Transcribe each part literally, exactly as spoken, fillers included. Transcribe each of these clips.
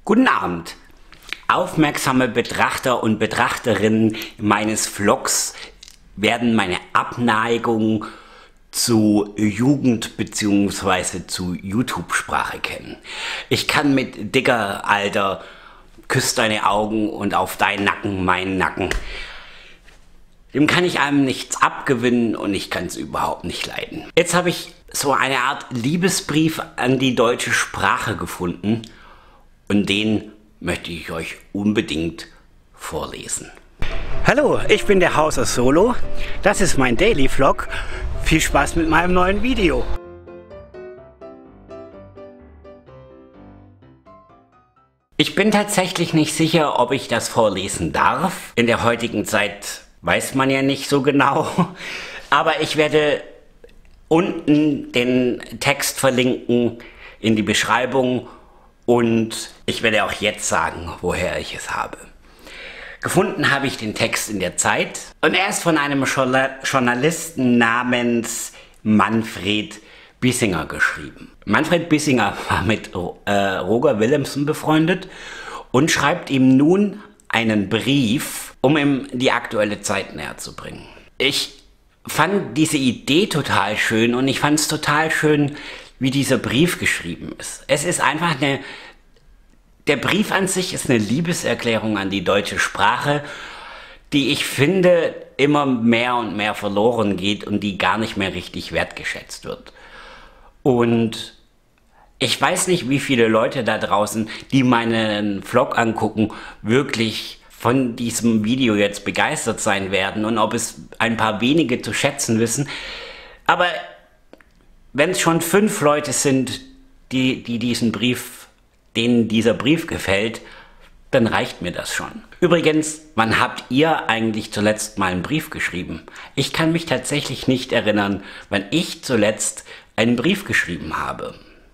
Guten Abend. Aufmerksame Betrachter und Betrachterinnen meines Vlogs werden meine Abneigung zu Jugend- bzw. zu YouTube-Sprache kennen. Ich kann mit dicker Alter, küss deine Augen und auf deinen Nacken meinen Nacken. Dem kann ich einem nichts abgewinnen und ich kann es überhaupt nicht leiden. Jetzt habe ich so eine Art Liebesbrief an die deutsche Sprache gefunden und den möchte ich euch unbedingt vorlesen. Hallo, ich bin der Hauser Solo. Das ist mein Daily Vlog. Viel Spaß mit meinem neuen Video. Ich bin tatsächlich nicht sicher, ob ich das vorlesen darf. In der heutigen Zeit weiß man ja nicht so genau. Aber ich werde unten den Text verlinken in die Beschreibung und ich werde auch jetzt sagen, woher ich es habe. Gefunden habe ich den Text in der Zeit und er ist von einem Journalisten namens Manfred Bissinger geschrieben. Manfred Bissinger war mit äh, Roger Willemsen befreundet und schreibt ihm nun einen Brief, um ihm die aktuelle Zeit näher zu bringen. Ich fand diese Idee total schön und ich fand es total schön, wie dieser Brief geschrieben ist. Es ist einfach eine, der Brief an sich ist eine Liebeserklärung an die deutsche Sprache, die ich finde immer mehr und mehr verloren geht und die gar nicht mehr richtig wertgeschätzt wird. Und ich weiß nicht, wie viele Leute da draußen, die meinen Vlog angucken, wirklich von diesem Video jetzt begeistert sein werden und ob es ein paar wenige zu schätzen wissen. Aber wenn es schon fünf Leute sind, die, die diesen Brief, denen dieser Brief gefällt, dann reicht mir das schon. Übrigens, wann habt ihr eigentlich zuletzt mal einen Brief geschrieben? Ich kann mich tatsächlich nicht erinnern, wann ich zuletzt einen Brief geschrieben habe.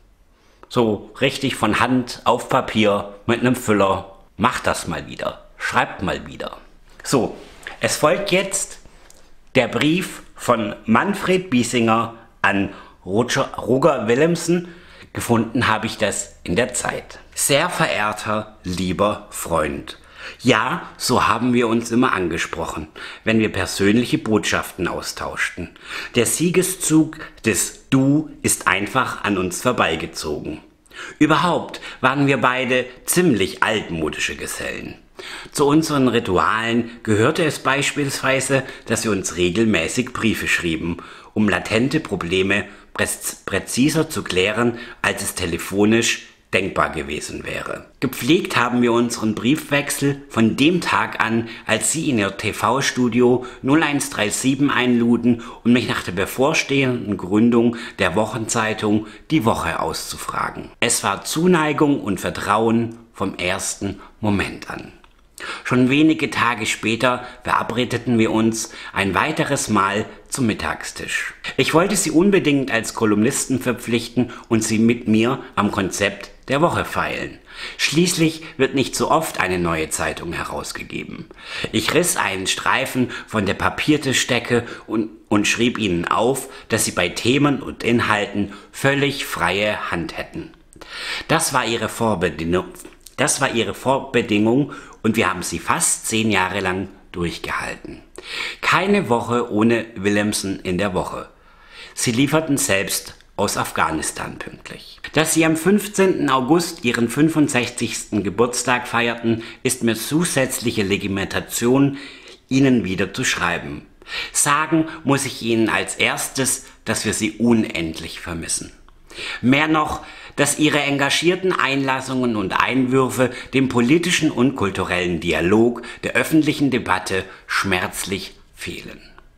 So richtig von Hand auf Papier mit einem Füller. Macht das mal wieder. Schreibt mal wieder. So, es folgt jetzt der Brief von Manfred Bissinger an Roger, Roger Willemsen. Gefunden habe ich das in der Zeit. Sehr verehrter, lieber Freund. Ja, so haben wir uns immer angesprochen, wenn wir persönliche Botschaften austauschten. Der Siegeszug des Du ist einfach an uns vorbeigezogen. Überhaupt waren wir beide ziemlich altmodische Gesellen. Zu unseren Ritualen gehörte es beispielsweise, dass wir uns regelmäßig Briefe schrieben, um latente Probleme präziser zu klären, als es telefonisch denkbar gewesen wäre. Gepflegt haben wir unseren Briefwechsel von dem Tag an, als Sie in Ihr T V-Studio null eins drei sieben einluden, um mich nach der bevorstehenden Gründung der Wochenzeitung Die Woche auszufragen. Es war Zuneigung und Vertrauen vom ersten Moment an. Schon wenige Tage später verabredeten wir uns ein weiteres Mal zum Mittagstisch. Ich wollte Sie unbedingt als Kolumnisten verpflichten und Sie mit mir am Konzept der Woche feilen. Schließlich wird nicht so oft eine neue Zeitung herausgegeben. Ich riss einen Streifen von der Papiertischdecke und, und schrieb Ihnen auf, dass Sie bei Themen und Inhalten völlig freie Hand hätten. Das war Ihre Vorbedingung. Das war ihre Vorbedingung und wir haben sie fast zehn Jahre lang durchgehalten. Keine Woche ohne Willemsen in der Woche. Sie lieferten selbst aus Afghanistan pünktlich. Dass sie am fünfzehnten August ihren fünfundsechzigsten Geburtstag feierten, ist mir zusätzliche Legitimation, ihnen wieder zu schreiben. Sagen muss ich ihnen als erstes, dass wir sie unendlich vermissen. Mehr noch, dass ihre engagierten Einlassungen und Einwürfe dem politischen und kulturellen Dialog der öffentlichen Debatte schmerzlich fehlen.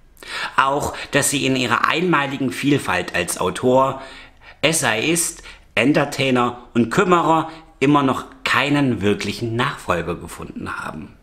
Auch, dass sie in ihrer einmaligen Vielfalt als Autor, Essayist, Entertainer und Kümmerer immer noch keinen wirklichen Nachfolger gefunden haben.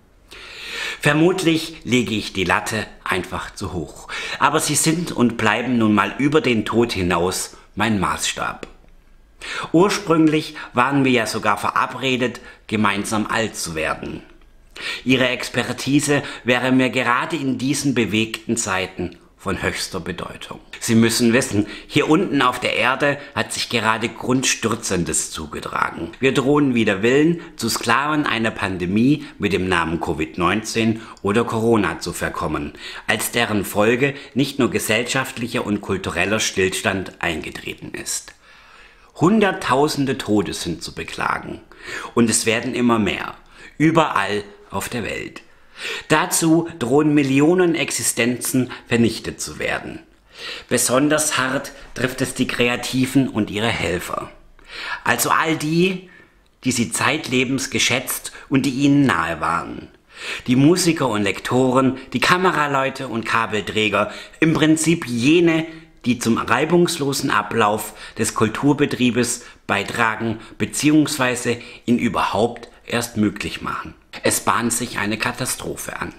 Vermutlich lege ich die Latte einfach zu hoch, aber sie sind und bleiben nun mal über den Tod hinaus mein Maßstab. Ursprünglich waren wir ja sogar verabredet, gemeinsam alt zu werden. Ihre Expertise wäre mir gerade in diesen bewegten Zeiten von höchster Bedeutung. Sie müssen wissen, hier unten auf der Erde hat sich gerade Grundstürzendes zugetragen. Wir drohen wider Willen, zu Sklaven einer Pandemie mit dem Namen Covid neunzehn oder Corona zu verkommen, als deren Folge nicht nur gesellschaftlicher und kultureller Stillstand eingetreten ist. Hunderttausende Tote sind zu beklagen und es werden immer mehr, überall auf der Welt. Dazu drohen Millionen Existenzen vernichtet zu werden. Besonders hart trifft es die Kreativen und ihre Helfer. Also all die, die sie zeitlebens geschätzt und die ihnen nahe waren. Die Musiker und Lektoren, die Kameraleute und Kabelträger, im Prinzip jene, die zum reibungslosen Ablauf des Kulturbetriebes beitragen bzw. ihn überhaupt erst möglich machen. Es bahnt sich eine Katastrophe an.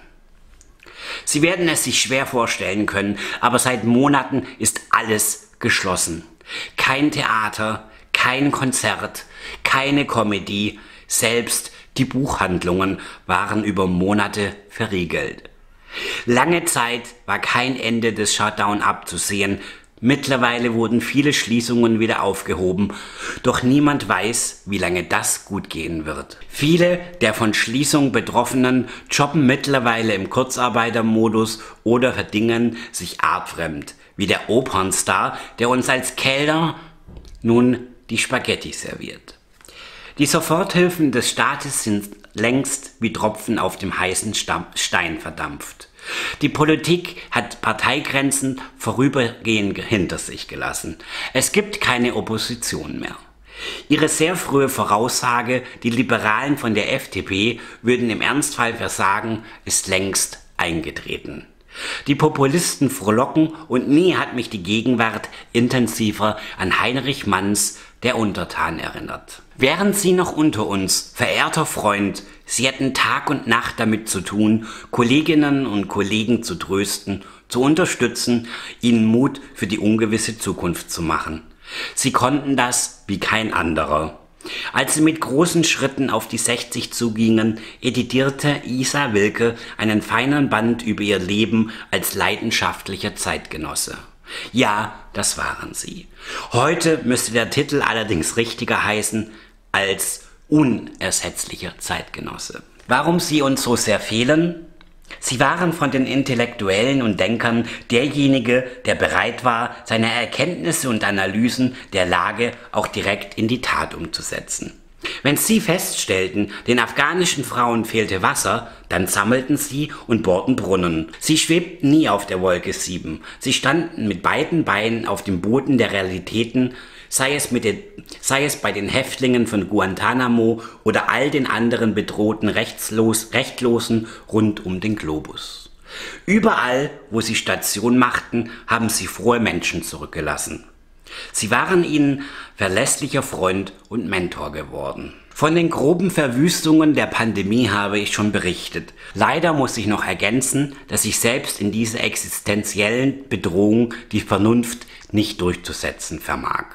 Sie werden es sich schwer vorstellen können, aber seit Monaten ist alles geschlossen. Kein Theater, kein Konzert, keine Comedy, selbst die Buchhandlungen waren über Monate verriegelt. Lange Zeit war kein Ende des Shutdown abzusehen. Mittlerweile wurden viele Schließungen wieder aufgehoben, doch niemand weiß, wie lange das gut gehen wird. Viele der von Schließung Betroffenen jobben mittlerweile im Kurzarbeitermodus oder verdingen sich artfremd, wie der Opernstar, der uns als Kellner nun die Spaghetti serviert. Die Soforthilfen des Staates sind längst wie Tropfen auf dem heißen Stein verdampft. Die Politik hat Parteigrenzen vorübergehend hinter sich gelassen. Es gibt keine Opposition mehr. Ihre sehr frühe Voraussage, die Liberalen von der F D P würden im Ernstfall versagen, ist längst eingetreten. Die Populisten frohlocken und nie hat mich die Gegenwart intensiver an Heinrich Manns, der Untertan, erinnert. Wären Sie noch unter uns, verehrter Freund, Sie hätten Tag und Nacht damit zu tun, Kolleginnen und Kollegen zu trösten, zu unterstützen, ihnen Mut für die ungewisse Zukunft zu machen. Sie konnten das wie kein anderer. Als sie mit großen Schritten auf die sechzig zugingen, editierte Isa Wilke einen feinen Band über ihr Leben als leidenschaftlicher Zeitgenosse. Ja, das waren sie. Heute müsste der Titel allerdings richtiger heißen als unersetzlicher Zeitgenosse. Warum sie uns so sehr fehlen? Sie waren von den Intellektuellen und Denkern derjenige, der bereit war, seine Erkenntnisse und Analysen der Lage auch direkt in die Tat umzusetzen. Wenn sie feststellten, den afghanischen Frauen fehlte Wasser, dann sammelten sie und bohrten Brunnen. Sie schwebten nie auf der Wolke sieben. Sie standen mit beiden Beinen auf dem Boden der Realitäten, sei es, mit den, sei es bei den Häftlingen von Guantanamo oder all den anderen bedrohten Rechtslos, Rechtlosen rund um den Globus. Überall, wo sie Station machten, haben sie frohe Menschen zurückgelassen. Sie waren ihnen verlässlicher Freund und Mentor geworden. Von den groben Verwüstungen der Pandemie habe ich schon berichtet. Leider muss ich noch ergänzen, dass ich selbst in dieser existenziellen Bedrohung die Vernunft nicht durchzusetzen vermag.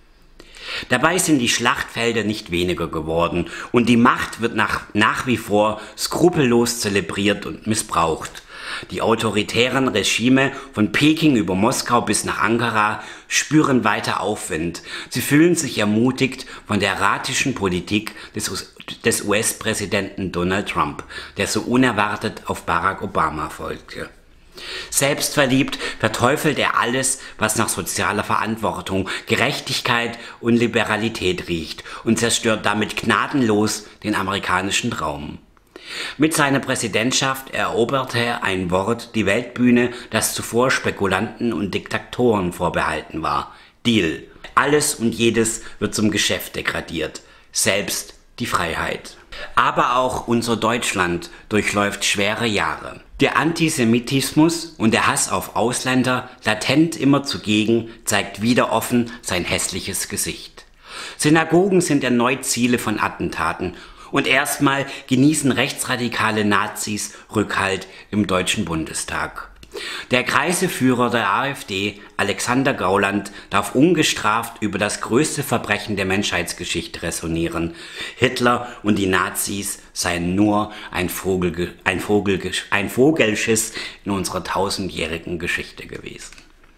Dabei sind die Schlachtfelder nicht weniger geworden und die Macht wird nach, nach wie vor skrupellos zelebriert und missbraucht. Die autoritären Regime von Peking über Moskau bis nach Ankara spüren weiter Aufwind. Sie fühlen sich ermutigt von der erratischen Politik des, des U S-Präsidenten Donald Trump, der so unerwartet auf Barack Obama folgte. Selbstverliebt verteufelt er alles, was nach sozialer Verantwortung, Gerechtigkeit und Liberalität riecht und zerstört damit gnadenlos den amerikanischen Traum. Mit seiner Präsidentschaft eroberte er ein Wort die Weltbühne, das zuvor Spekulanten und Diktatoren vorbehalten war. Deal. Alles und jedes wird zum Geschäft degradiert. Selbst die Freiheit. Aber auch unser Deutschland durchläuft schwere Jahre. Der Antisemitismus und der Hass auf Ausländer, latent immer zugegen, zeigt wieder offen sein hässliches Gesicht. Synagogen sind erneut Ziele von Attentaten und erstmal genießen rechtsradikale Nazis Rückhalt im Deutschen Bundestag. Der Kreiseführer der AfD, Alexander Gauland, darf ungestraft über das größte Verbrechen der Menschheitsgeschichte räsonieren. Hitler und die Nazis seien nur ein, Vogel, ein, Vogel, ein Vogelschiss in unserer tausendjährigen Geschichte gewesen.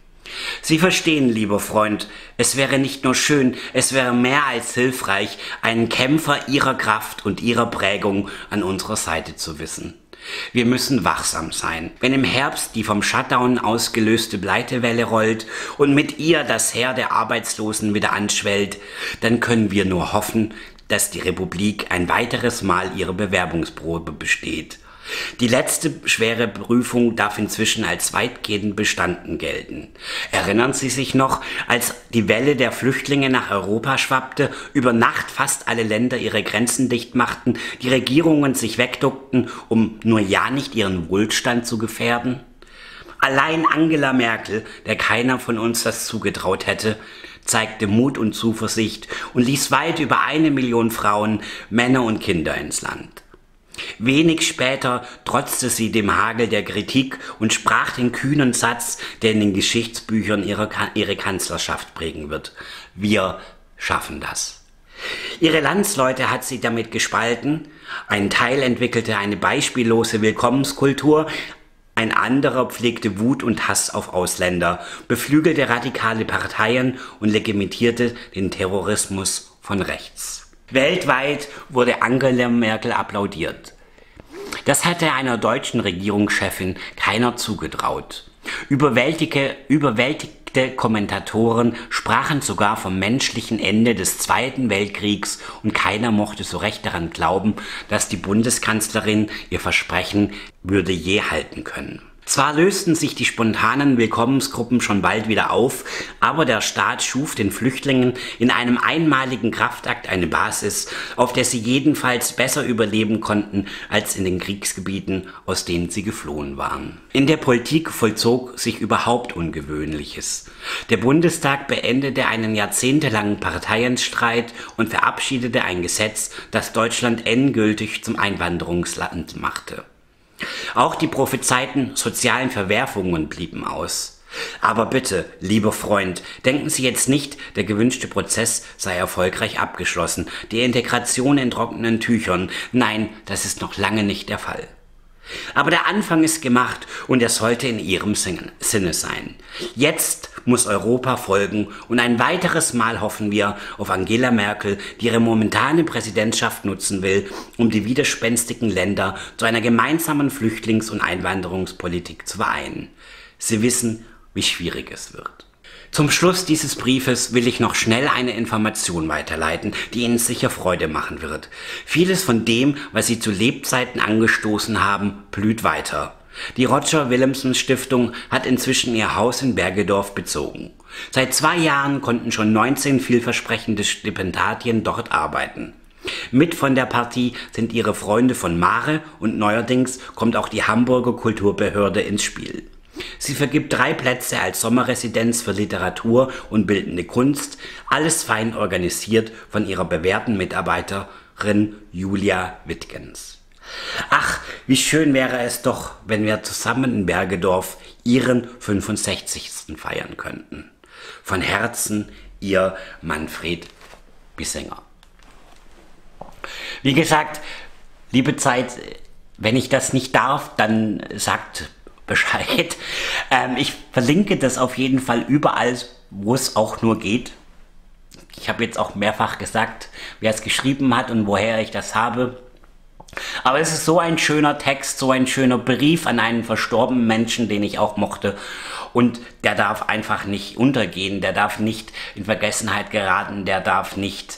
Sie verstehen, lieber Freund, es wäre nicht nur schön, es wäre mehr als hilfreich, einen Kämpfer Ihrer Kraft und Ihrer Prägung an unserer Seite zu wissen. Wir müssen wachsam sein. Wenn im Herbst die vom Shutdown ausgelöste Pleitewelle rollt und mit ihr das Heer der Arbeitslosen wieder anschwellt, dann können wir nur hoffen, dass die Republik ein weiteres Mal ihre Bewerbungsprobe besteht. Die letzte schwere Prüfung darf inzwischen als weitgehend bestanden gelten. Erinnern Sie sich noch, als die Welle der Flüchtlinge nach Europa schwappte, über Nacht fast alle Länder ihre Grenzen dicht machten, die Regierungen sich wegduckten, um nur ja nicht ihren Wohlstand zu gefährden? Allein Angela Merkel, der keiner von uns das zugetraut hätte, zeigte Mut und Zuversicht und ließ weit über eine Million Frauen, Männer und Kinder ins Land. Wenig später trotzte sie dem Hagel der Kritik und sprach den kühnen Satz, der in den Geschichtsbüchern ihre, ihre Kanzlerschaft prägen wird: Wir schaffen das. Ihre Landsleute hat sie damit gespalten. Ein Teil entwickelte eine beispiellose Willkommenskultur, ein anderer pflegte Wut und Hass auf Ausländer, beflügelte radikale Parteien und legitimierte den Terrorismus von rechts. Weltweit wurde Angela Merkel applaudiert. Das hatte einer deutschen Regierungschefin keiner zugetraut. Überwältigte, überwältigte Kommentatoren sprachen sogar vom menschlichen Ende des Zweiten Weltkriegs und keiner mochte so recht daran glauben, dass die Bundeskanzlerin ihr Versprechen würde je halten können. Zwar lösten sich die spontanen Willkommensgruppen schon bald wieder auf, aber der Staat schuf den Flüchtlingen in einem einmaligen Kraftakt eine Basis, auf der sie jedenfalls besser überleben konnten als in den Kriegsgebieten, aus denen sie geflohen waren. In der Politik vollzog sich überhaupt Ungewöhnliches. Der Bundestag beendete einen jahrzehntelangen Parteienstreit und verabschiedete ein Gesetz, das Deutschland endgültig zum Einwanderungsland machte. Auch die prophezeiten sozialen Verwerfungen blieben aus. Aber bitte, lieber Freund, denken Sie jetzt nicht, der gewünschte Prozess sei erfolgreich abgeschlossen, die Integration in trockenen Tüchern. Nein, das ist noch lange nicht der Fall. Aber der Anfang ist gemacht und er sollte in Ihrem Sinne sein. Jetzt muss Europa folgen und ein weiteres Mal hoffen wir auf Angela Merkel, die ihre momentane Präsidentschaft nutzen will, um die widerspenstigen Länder zu einer gemeinsamen Flüchtlings- und Einwanderungspolitik zu vereinen. Sie wissen, wie schwierig es wird. Zum Schluss dieses Briefes will ich noch schnell eine Information weiterleiten, die Ihnen sicher Freude machen wird. Vieles von dem, was Sie zu Lebzeiten angestoßen haben, blüht weiter. Die Roger Willemsen Stiftung hat inzwischen ihr Haus in Bergedorf bezogen. Seit zwei Jahren konnten schon neunzehn vielversprechende Stipendiatien dort arbeiten. Mit von der Partie sind ihre Freunde von Mare und neuerdings kommt auch die Hamburger Kulturbehörde ins Spiel. Sie vergibt drei Plätze als Sommerresidenz für Literatur und bildende Kunst, alles fein organisiert von ihrer bewährten Mitarbeiterin Julia Wittgens. Ach, wie schön wäre es doch, wenn wir zusammen in Bergedorf ihren fünfundsechzigsten feiern könnten. Von Herzen, Ihr Manfred Bissinger. Wie gesagt, liebe Zeit, wenn ich das nicht darf, dann sagt Bescheid. Ähm, ich verlinke das auf jeden Fall überall, wo es auch nur geht. Ich habe jetzt auch mehrfach gesagt, wer es geschrieben hat und woher ich das habe. Aber es ist so ein schöner Text, so ein schöner Brief an einen verstorbenen Menschen, den ich auch mochte. Und der darf einfach nicht untergehen, der darf nicht in Vergessenheit geraten, der darf nicht...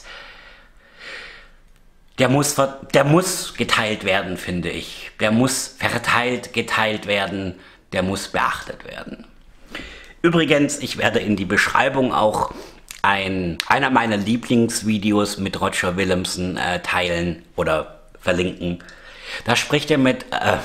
Der muss, der muss geteilt werden, finde ich. Der muss verteilt, geteilt werden, der muss beachtet werden. Übrigens, ich werde in die Beschreibung auch ein, einer meiner Lieblingsvideos mit Roger Willemsen äh, teilen oder verlinken. Da spricht er mit äh,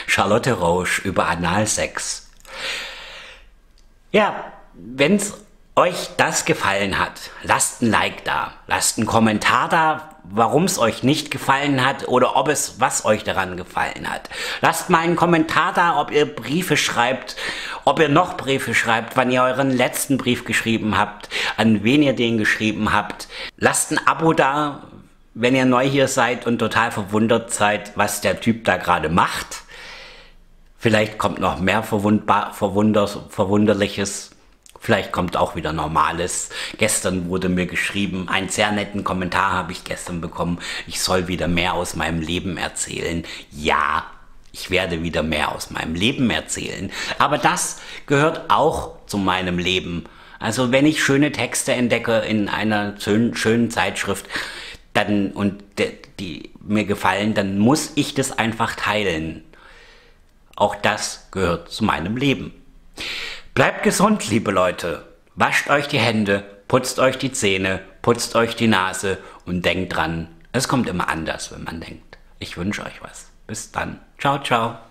Charlotte Roche über Analsex. Ja, wenn es euch das gefallen hat, lasst ein Like da, lasst einen Kommentar da, warum es euch nicht gefallen hat oder ob es, was euch daran gefallen hat. Lasst mal einen Kommentar da, ob ihr Briefe schreibt, ob ihr noch Briefe schreibt, wann ihr euren letzten Brief geschrieben habt, an wen ihr den geschrieben habt. Lasst ein Abo da, wenn ihr neu hier seid und total verwundert seid, was der Typ da gerade macht. Vielleicht kommt noch mehr Verwundbar, Verwunder, Verwunderliches. Vielleicht kommt auch wieder Normales. Gestern wurde mir geschrieben, einen sehr netten Kommentar habe ich gestern bekommen. Ich soll wieder mehr aus meinem Leben erzählen. Ja, ich werde wieder mehr aus meinem Leben erzählen. Aber das gehört auch zu meinem Leben. Also wenn ich schöne Texte entdecke in einer schönen, schönen Zeitschrift dann, und die, die mir gefallen, dann muss ich das einfach teilen. Auch das gehört zu meinem Leben. Bleibt gesund, liebe Leute. Wascht euch die Hände, putzt euch die Zähne, putzt euch die Nase und denkt dran, es kommt immer anders, wenn man denkt. Ich wünsche euch was. Bis dann. Ciao, ciao.